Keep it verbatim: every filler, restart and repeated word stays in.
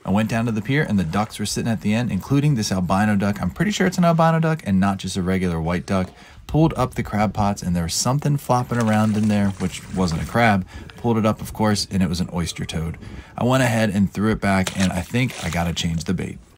I went down to the pier and the ducks were sitting at the end, including this albino duck. I'm pretty sure it's an albino duck and not just a regular white duck. Pulled up the crab pots and there was something flopping around in there, which wasn't a crab. Pulled it up, of course, and it was an oyster toad. I went ahead and threw it back, and I think I gotta change the bait.